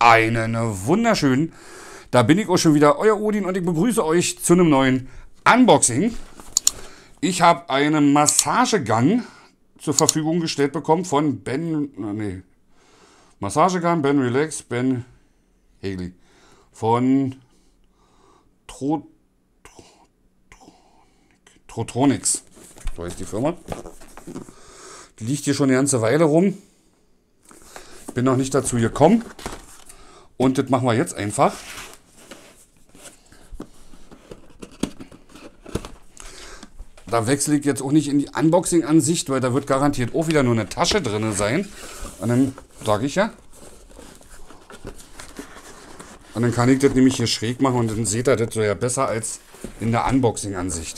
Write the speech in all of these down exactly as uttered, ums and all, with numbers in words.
Einen wunderschönen. Da bin ich auch schon wieder, euer Odin, und ich begrüße euch zu einem neuen Unboxing. Ich habe einen Massagegun zur Verfügung gestellt bekommen von Ben, nee, Massagegun, Ben Relax, Ben Haley von Tro, Tro, Tro, Trotronics. So heißt die Firma. Die liegt hier schon eine ganze Weile rum. Bin noch nicht dazu gekommen. Und das machen wir jetzt einfach. Da wechsle ich jetzt auch nicht in die Unboxing-Ansicht, weil da wird garantiert auch wieder nur eine Tasche drin sein. Und dann sage ich ja. Und dann kann ich das nämlich hier schräg machen und dann seht ihr das so ja besser als in der Unboxing-Ansicht.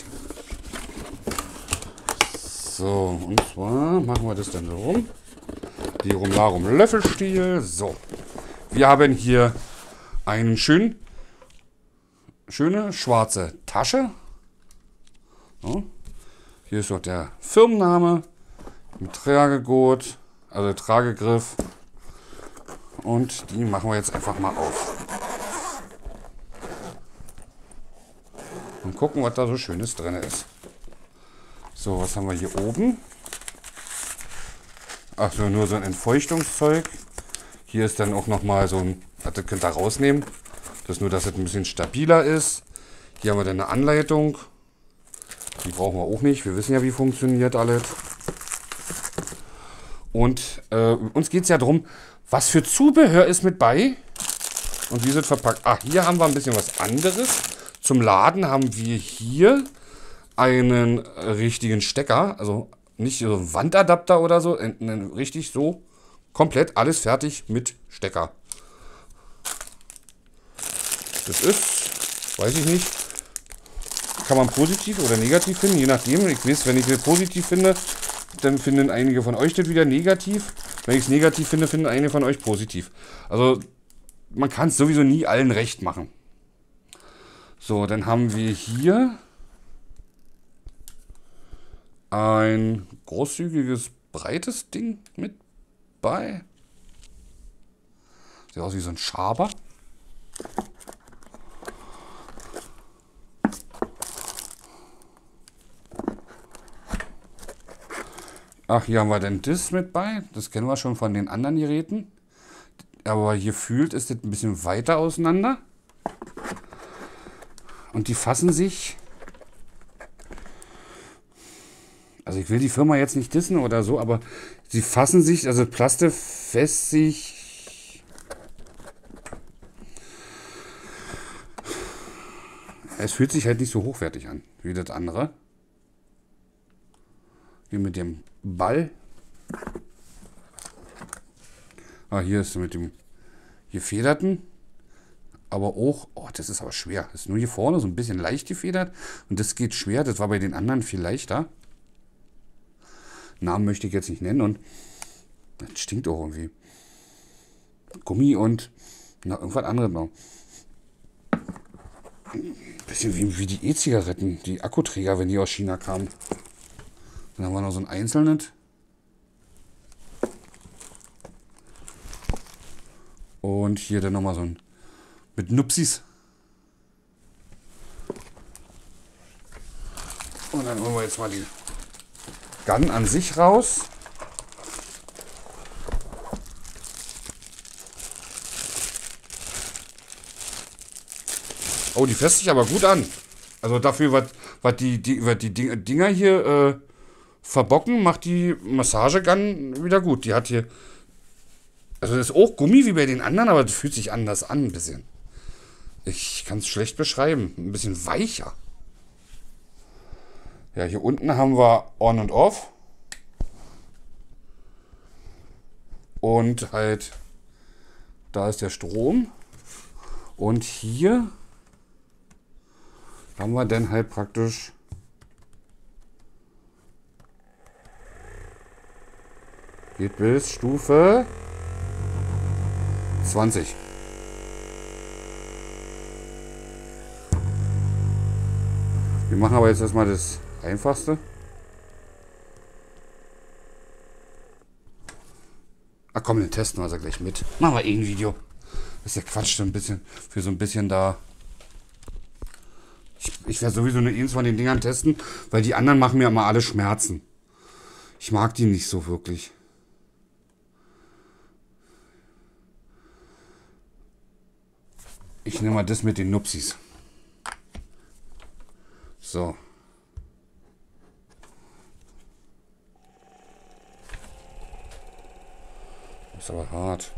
So, und zwar machen wir das dann so rum. Die Rumlarum Löffelstiel. So. Wir haben hier eine schön, schöne schwarze Tasche. So. Hier ist noch der Firmenname mit Tragegurt, also Tragegriff. Und die machen wir jetzt einfach mal auf. Und gucken, was da so Schönes drin ist. So, was haben wir hier oben? Ach so, nur so ein Entfeuchtungszeug. Hier ist dann auch nochmal so ein, das könnt ihr rausnehmen. Das ist nur, dass es ein bisschen stabiler ist. Hier haben wir dann eine Anleitung. Die brauchen wir auch nicht. Wir wissen ja, wie funktioniert alles. Und äh, uns geht es ja darum, was für Zubehör ist mit bei und wie ist es verpackt. Ah, hier haben wir ein bisschen was anderes. Zum Laden haben wir hier einen richtigen Stecker. Also nicht so ein Wandadapter oder so. Richtig so komplett alles fertig mit Stecker. Das ist, weiß ich nicht, kann man positiv oder negativ finden, je nachdem. Ich weiß, wenn ich es positiv finde, dann finden einige von euch das wieder negativ. Wenn ich es negativ finde, finden einige von euch positiv. Also man kann es sowieso nie allen recht machen. So, dann haben wir hier ein großzügiges, breites Ding mit bei. Sieht aus wie so ein Schaber. Ach, hier haben wir den das mit bei. Das kennen wir schon von den anderen Geräten. Aber hier fühlt ist das ein bisschen weiter auseinander. Und die fassen sich. Also ich will die Firma jetzt nicht dissen oder so, aber sie fassen sich, also Plaste fässt sich. Es fühlt sich halt nicht so hochwertig an wie das andere. Hier mit dem Ball. Ah, hier ist mit dem gefederten. Aber auch, oh, das ist aber schwer. Das ist nur hier vorne so ein bisschen leicht gefedert. Und das geht schwer. Das war bei den anderen viel leichter. Namen möchte ich jetzt nicht nennen. Und das stinkt auch irgendwie. Gummi und na, irgendwas anderes noch. Ein bisschen wie, wie die E-Zigaretten, die Akkuträger, wenn die aus China kamen. Dann haben wir noch so ein einzelnes. Und hier dann nochmal so ein mit Nupsis. Und dann holen wir jetzt mal die Gun an sich raus. Oh, die fässt sich aber gut an. Also dafür, was, was die, die, was die Dinger hier äh, verbocken, macht die Massagegun wieder gut. Die hat hier, also das ist auch Gummi wie bei den anderen, aber das fühlt sich anders an ein bisschen. Ich kann es schlecht beschreiben. Ein bisschen weicher. Ja, hier unten haben wir On und Off. Und halt, da ist der Strom. Und hier haben wir dann halt praktisch geht bis Stufe zwanzig. Wir machen aber jetzt erstmal das Einfachste. Ach komm, den testen wir also gleich mit. Machen wir eh ein Video. Das ist ja Quatsch, so ein bisschen, für so ein bisschen da. Ich, ich werde sowieso nur eins von den Dingern testen, weil die anderen machen mir immer alle Schmerzen. Ich mag die nicht so wirklich. Ich nehme mal das mit den Nupsis. So. Das ist aber hart.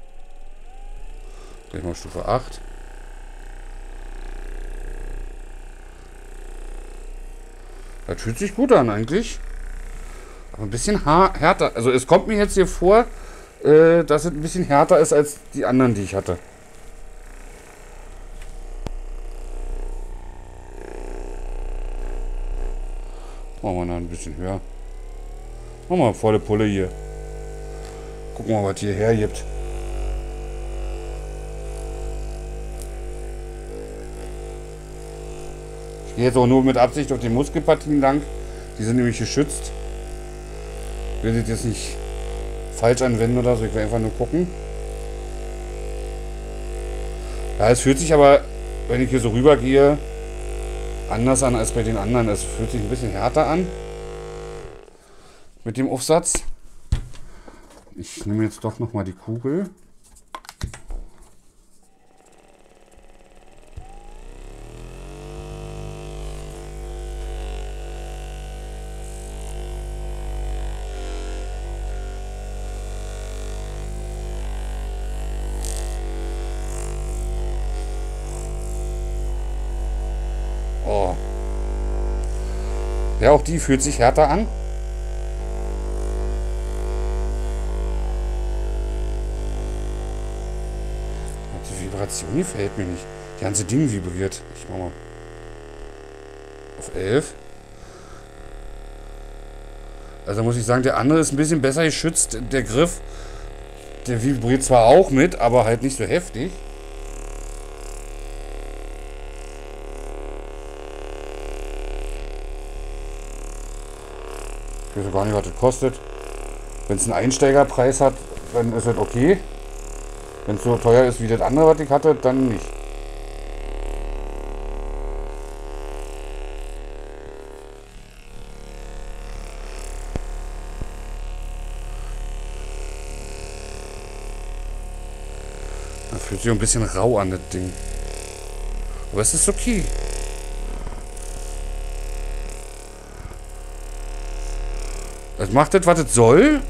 Gleich mal Stufe acht. Das fühlt sich gut an eigentlich. Aber ein bisschen härter. Also es kommt mir jetzt hier vor, äh, dass es ein bisschen härter ist als die anderen, die ich hatte. Machen wir noch ein bisschen höher. Machen wir volle Pulle hier. Gucken wir mal, was hier hergibt. Ich gehe jetzt auch nur mit Absicht auf die Muskelpartien lang. Die sind nämlich geschützt. Ich will das jetzt nicht falsch anwenden oder so. Ich will einfach nur gucken. Ja, es fühlt sich aber, wenn ich hier so rüber gehe, anders an als bei den anderen. Es fühlt sich ein bisschen härter an. Mit dem Aufsatz. Ich nehme jetzt doch noch mal die Kugel. Oh. Ja, auch die fühlt sich härter an. Die Vibration gefällt mir nicht. Die ganze Ding vibriert. Ich mach mal auf elf. Also muss ich sagen, der andere ist ein bisschen besser geschützt. Der Griff, der vibriert zwar auch mit, aber halt nicht so heftig. Ich weiß gar nicht, was das kostet. Wenn es einen Einsteigerpreis hat, dann ist das okay. Wenn es so teuer ist wie das andere, was ich hatte, dann nicht. Das fühlt sich ein bisschen rau an, das Ding. Aber es ist okay. Es macht das, was es soll.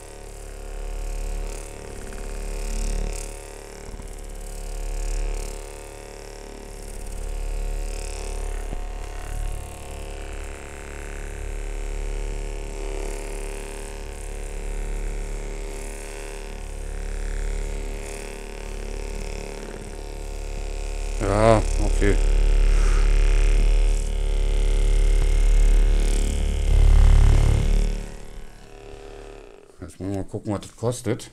Ja, okay. Jetzt müssen wir mal gucken, was das kostet.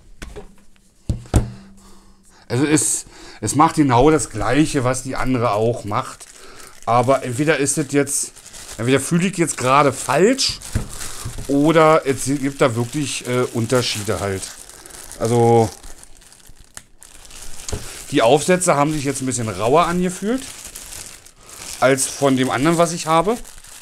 Also es, es macht genau das Gleiche, was die andere auch macht. Aber entweder ist es jetzt, entweder fühle ich jetzt gerade falsch oder es gibt da wirklich äh, Unterschiede halt. Also die Aufsätze haben sich jetzt ein bisschen rauer angefühlt als von dem anderen, was ich habe.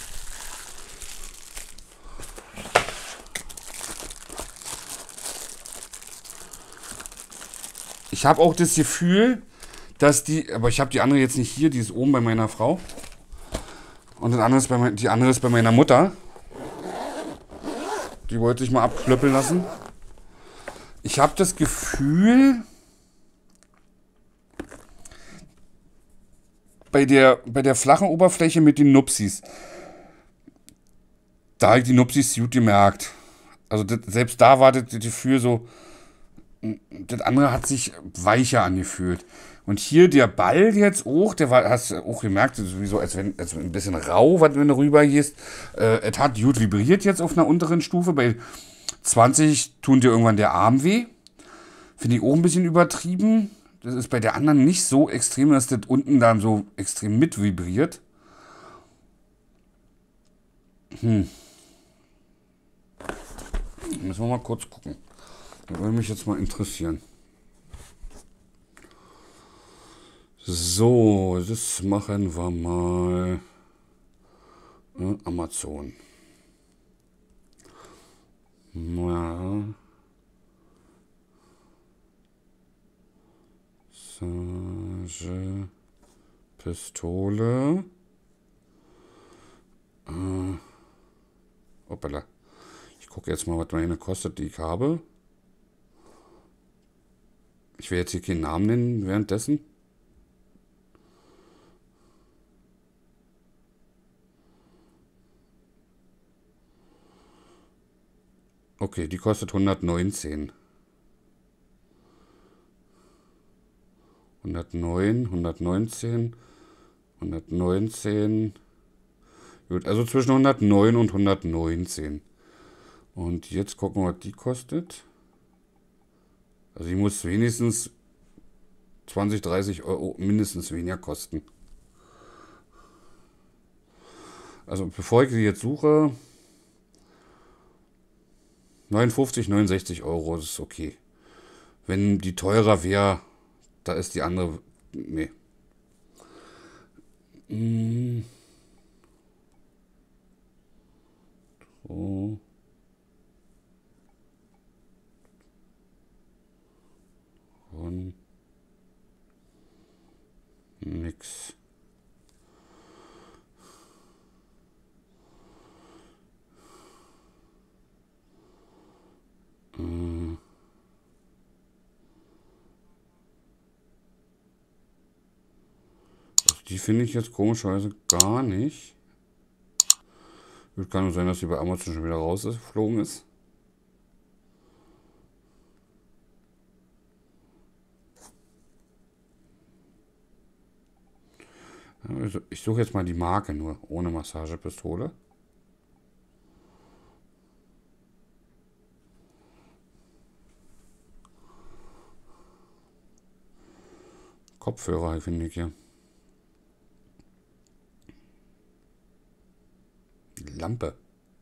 Ich habe auch das Gefühl, dass die, aber ich habe die andere jetzt nicht hier, die ist oben bei meiner Frau. Und das andere ist bei, die andere ist bei meiner Mutter. Die wollte ich mal abklöppeln lassen. Ich habe das Gefühl, bei der, bei der flachen Oberfläche mit den Nupsis, da habe ich die Nupsis gut gemerkt. Also das, selbst da war das Gefühl so, das andere hat sich weicher angefühlt. Und hier der Ball jetzt auch, der war, hast du auch gemerkt, das ist sowieso, als wenn, als wenn ein bisschen rau, wenn du rüber gehst. Äh, es hat gut vibriert jetzt auf einer unteren Stufe. Bei zwanzig tun dir irgendwann der Arm weh. Finde ich auch ein bisschen übertrieben. Das ist bei der anderen nicht so extrem, dass das unten dann so extrem mit vibriert. Hm. Müssen wir mal kurz gucken. Das würde mich jetzt mal interessieren. So, das machen wir mal. Äh, Amazon. Ja. Massage. Pistole. Äh. Hoppala. Ich gucke jetzt mal, was meine kostet, die ich habe. Ich will jetzt hier keinen Namen nennen währenddessen. Okay, die kostet hundertneunzehn. hundertneun, hundertneunzehn, hundertneunzehn. Gut, also zwischen hundertneun und hundertneunzehn. Und jetzt gucken wir, was die kostet. Also die muss wenigstens zwanzig, dreißig Euro mindestens weniger kosten. Also bevor ich sie jetzt suche, neunundfünfzig, neunundsechzig Euro, das ist okay. Wenn die teurer wäre, da ist die andere, nee. Hm. So. Und nix. Hm. Also die finde ich jetzt komischerweise gar nicht. Kann nur sein, dass sie bei Amazon schon wieder rausgeflogen ist. Also ich suche jetzt mal die Marke nur, ohne Massagepistole. Kopfhörer finde ich hier. Lampe.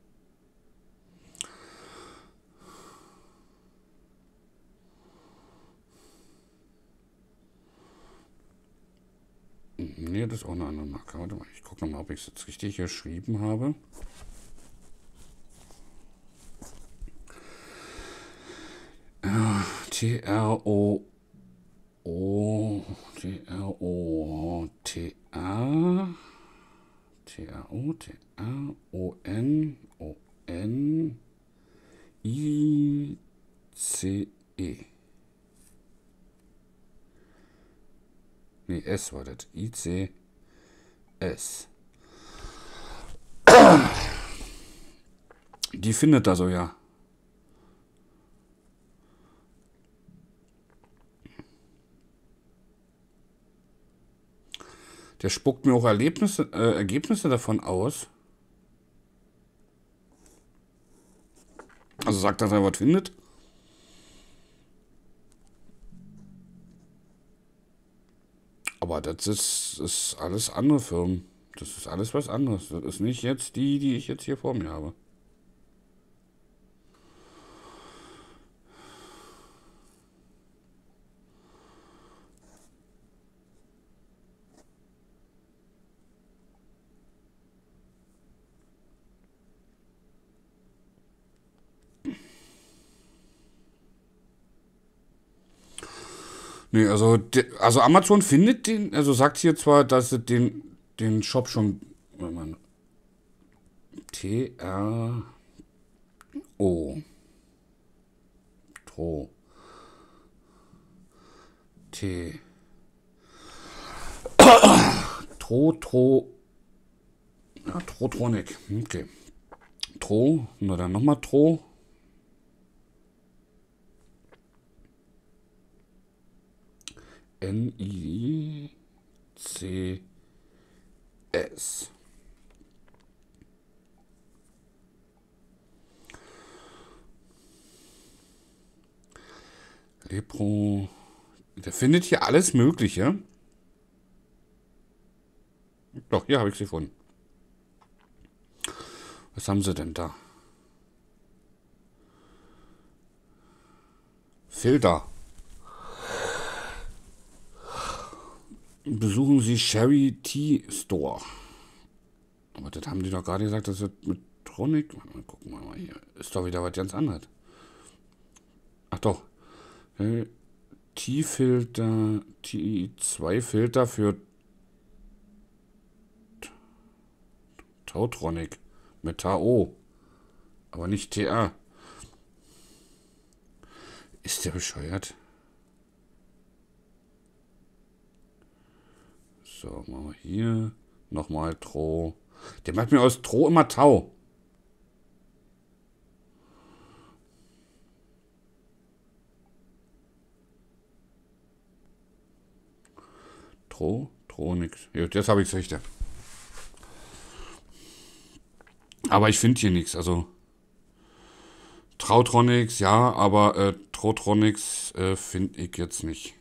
Ne, das ist auch eine andere Marke. Warte mal, ich gucke nochmal, ob ich es jetzt richtig geschrieben habe. T R O O T R O T A T R O T R O N O N I C E. Nee, S war das. I C S. Die findet da so, ja. Der spuckt mir auch Erlebnisse, äh, Ergebnisse davon aus. Also sagt, dass er was findet. Aber das ist, ist alles andere Firmen. Das ist alles was anderes. Das ist nicht jetzt die, die ich jetzt hier vor mir habe. Nee, also, also Amazon findet den, also sagt hier zwar, dass es den, den Shop schon, wenn man T R O Tro T Tro Tro ja, Trotronic, okay. Tro, nur dann nochmal Tro. N I C S. Lepro. Der findet hier alles Mögliche. Doch, hier habe ich sie gefunden. Was haben sie denn da? Filter. besuchen Sie Sherry Tea Store. Aber das haben die doch gerade gesagt, das wird mit Tronic. Mal gucken wir mal hier. Ist doch wieder was ganz anderes. Ach doch. Äh, Tea-Filter, T zwei Filter für Tautronic. Mit T O. Aber nicht T A. Ist der bescheuert? So, machen wir hier. Nochmal Tro. Der macht mir aus Tro immer Tau. Tro, Tro nix. Ja, jetzt habe ich es richtig. Aber ich finde hier nichts. Also Trautronics, ja, aber äh, Trotronics äh, finde ich jetzt nicht.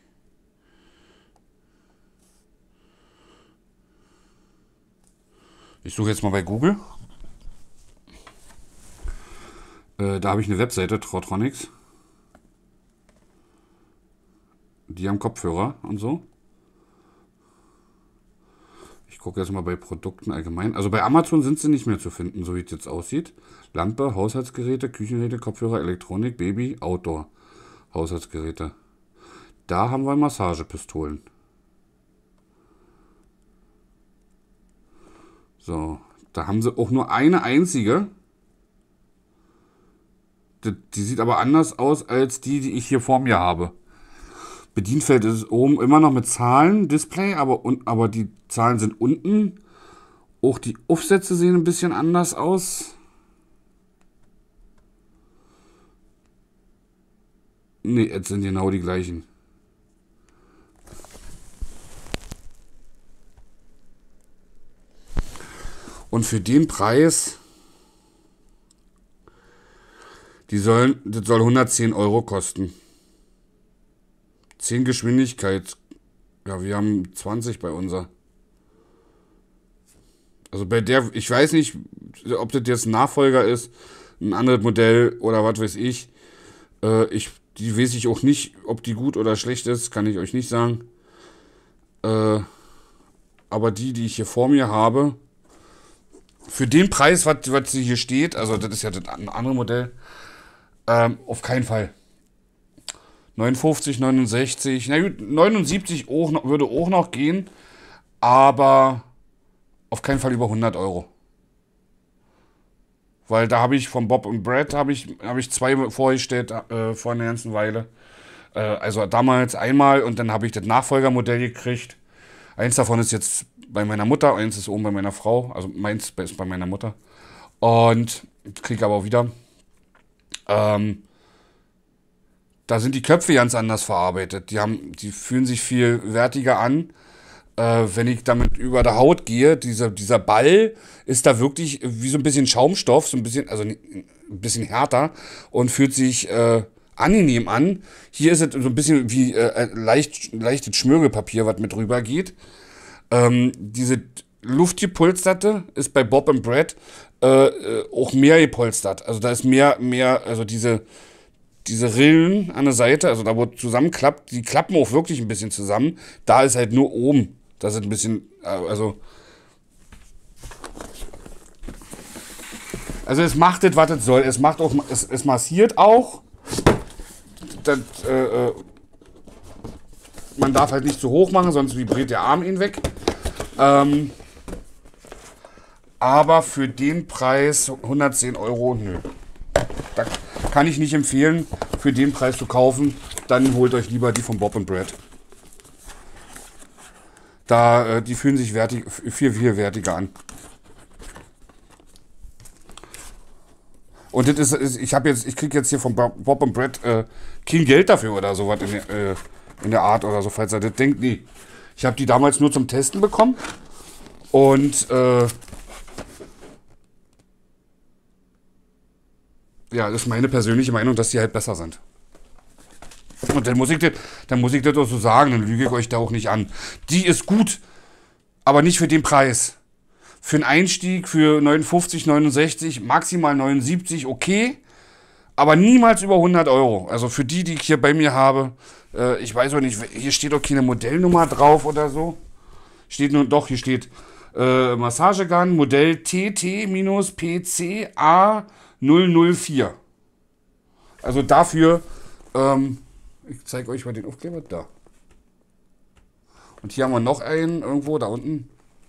Ich suche jetzt mal bei Google. Äh, da habe ich eine Webseite, Trotronics. Die haben Kopfhörer und so. Ich gucke jetzt mal bei Produkten allgemein. Also bei Amazon sind sie nicht mehr zu finden, so wie es jetzt aussieht. Lampe, Haushaltsgeräte, Küchengeräte, Kopfhörer, Elektronik, Baby, Outdoor. Haushaltsgeräte. Da haben wir Massagepistolen. So, da haben sie auch nur eine einzige. Die, die sieht aber anders aus als die, die ich hier vor mir habe. Bedienfeld ist oben immer noch mit Zahlen, Display, aber, aber die Zahlen sind unten. Auch die Aufsätze sehen ein bisschen anders aus. Ne, jetzt sind genau die gleichen. Und für den Preis, die sollen, das soll hundertzehn Euro kosten. zehn Geschwindigkeit. Ja, wir haben zwanzig bei unser. Also bei der, ich weiß nicht, ob das jetzt ein Nachfolger ist, ein anderes Modell oder was weiß ich. Äh, ich die weiß ich auch nicht, ob die gut oder schlecht ist, kann ich euch nicht sagen. Äh, aber die, die ich hier vor mir habe, für den Preis, was, was hier steht, also das ist ja das andere Modell, ähm, auf keinen Fall. neunundfünfzig, neunundsechzig, na gut, neunundsiebzig auch noch, würde auch noch gehen, aber auf keinen Fall über hundert Euro. Weil da habe ich von Bob und Brad habe ich, hab ich zwei vorgestellt äh, vor einer ganzen Weile. Äh, also damals einmal und dann habe ich das Nachfolgermodell gekriegt. Eins davon ist jetzt bei meiner Mutter, eins ist oben bei meiner Frau, also meins ist bei meiner Mutter. Und kriege aber auch wieder. Ähm, da sind die Köpfe ganz anders verarbeitet. Die haben, die fühlen sich viel wertiger an. Äh, wenn ich damit über der Haut gehe, dieser, dieser Ball ist da wirklich wie so ein bisschen Schaumstoff, so ein bisschen, also ein bisschen härter und fühlt sich äh, angenehm an. Hier ist es so ein bisschen wie äh, leicht, leichtes Schmirgelpapier, was mit rüber geht. Ähm, diese Luftgepolsterte ist bei Bob und Brad äh, auch mehr gepolstert. Also da ist mehr, mehr, also diese, diese Rillen an der Seite, also da wo zusammenklappt, die klappen auch wirklich ein bisschen zusammen. Da ist halt nur oben. Das ist ein bisschen, also, also es macht das, was es soll. Es macht auch, es, es massiert auch. Das, äh, man darf halt nicht zu hoch machen, sonst vibriert der Arm ihn weg. Ähm, aber für den Preis hundertzehn Euro, nö. Da kann ich nicht empfehlen, für den Preis zu kaufen. Dann holt euch lieber die von Bob und Brad. Da, äh, die fühlen sich wertig, viel, viel wertiger an. Und das ist, ist ich habe jetzt, ich kriege jetzt hier von Bob und Brad äh, kein Geld dafür oder sowas in, äh, in der Art oder so, falls er das denkt. Nee. Ich habe die damals nur zum Testen bekommen. Und äh, ja, das ist meine persönliche Meinung, dass die halt besser sind. Und dann muss ich das, dann muss ich das auch so sagen, dann lüge ich euch da auch nicht an. Die ist gut, aber nicht für den Preis. Für einen Einstieg für neunundfünfzig, neunundsechzig, maximal neunundsiebzig, okay, aber niemals über hundert Euro. Also für die, die ich hier bei mir habe, äh, ich weiß auch nicht, hier steht auch keine Modellnummer drauf oder so. Steht nun doch, hier steht äh, Massagegun, Modell T T P C A null null vier. Also dafür, ähm, ich zeige euch mal den Aufkleber, da. Und hier haben wir noch einen, irgendwo da unten.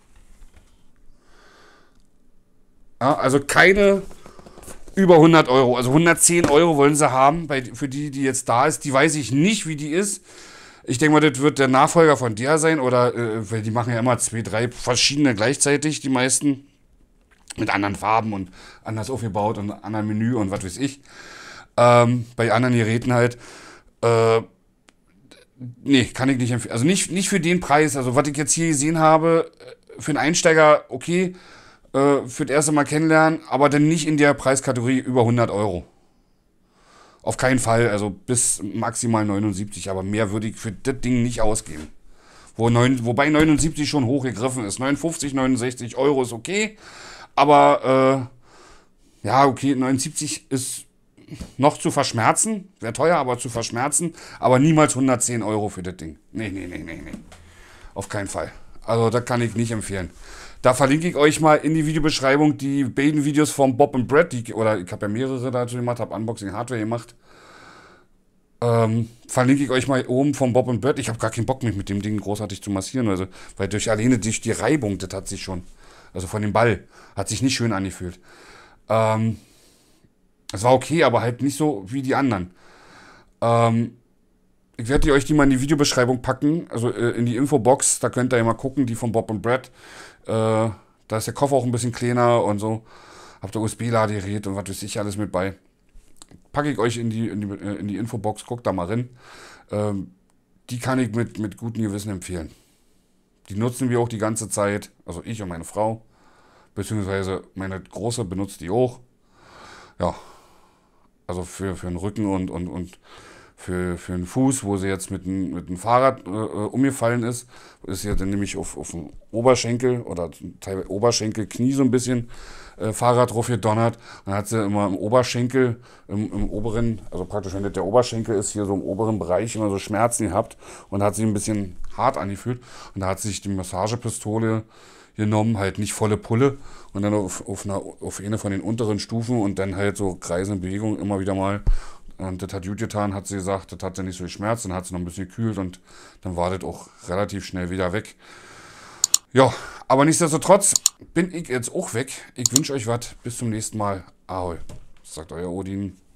Ja, also keine über hundert Euro, also hundertzehn Euro wollen sie haben, bei, für die, die jetzt da ist. Die weiß ich nicht, wie die ist. Ich denke mal, das wird der Nachfolger von der sein, oder, äh, weil die machen ja immer zwei, drei verschiedene gleichzeitig, die meisten. Mit anderen Farben und anders aufgebaut und anderen Menü und was weiß ich. Ähm, bei anderen Geräten halt. Äh, nee, kann ich nicht empfehlen. Also nicht, nicht für den Preis. Also was ich jetzt hier gesehen habe, für einen Einsteiger okay, äh, für das erste Mal kennenlernen, aber dann nicht in der Preiskategorie über hundert Euro. Auf keinen Fall, also bis maximal neunundsiebzig, aber mehr würde ich für das Ding nicht ausgeben. Wo neun, wobei neunundsiebzig schon hochgegriffen ist. neunundfünfzig, neunundsechzig Euro ist okay, aber äh, ja, okay, neunundsiebzig ist noch zu verschmerzen, wäre teuer, aber zu verschmerzen, aber niemals hundertzehn Euro für das Ding. Nee, nee, nee, nee, nee. Auf keinen Fall. Also das kann ich nicht empfehlen. Da verlinke ich euch mal in die Videobeschreibung die beiden Videos von Bob und Brad, die, oder ich habe ja mehrere dazu gemacht, habe Unboxing Hardware gemacht. Ähm, verlinke ich euch mal oben von Bob und Brad. Ich habe gar keinen Bock, mich mit dem Ding großartig zu massieren, also, weil durch alleine durch die Reibung, das hat sich schon, also von dem Ball, hat sich nicht schön angefühlt. Ähm, es war okay, aber halt nicht so wie die anderen. Ähm, ich werde euch die mal in die Videobeschreibung packen, also äh, in die Infobox, da könnt ihr ja mal gucken, die von Bob und Brad. Äh, da ist der Koffer auch ein bisschen kleiner und so. Habt ihr U S B-Ladegerät und was weiß ich alles mit bei. Packe ich euch in die, in die, in die Infobox, guckt da mal rein. Ähm, die kann ich mit, mit gutem Gewissen empfehlen. Die nutzen wir auch die ganze Zeit, also ich und meine Frau, beziehungsweise meine Große benutzt die auch. Ja, also für, für den Rücken und, und, und für, für den Fuß, wo sie jetzt mit dem, mit dem Fahrrad äh, umgefallen ist, ist sie dann nämlich auf, auf dem Oberschenkel oder teilweise Oberschenkel, Knie so ein bisschen äh, Fahrrad drauf gedonnert. Dann hat sie immer im Oberschenkel, im, im oberen, also praktisch wenn das der Oberschenkel ist, hier so im oberen Bereich immer so Schmerzen gehabt und hat sich ein bisschen hart angefühlt. Und da hat sich die Massagepistole genommen, halt nicht volle Pulle und dann auf, auf, einer, auf eine von den unteren Stufen und dann halt so kreisende Bewegungen immer wieder mal. Und das hat gut getan, hat sie gesagt, das hat sie nicht so geschmerzt, dann hat sie noch ein bisschen gekühlt und dann war das auch relativ schnell wieder weg. Ja, aber nichtsdestotrotz bin ich jetzt auch weg. Ich wünsche euch was. Bis zum nächsten Mal. Ahoi, sagt euer Odin.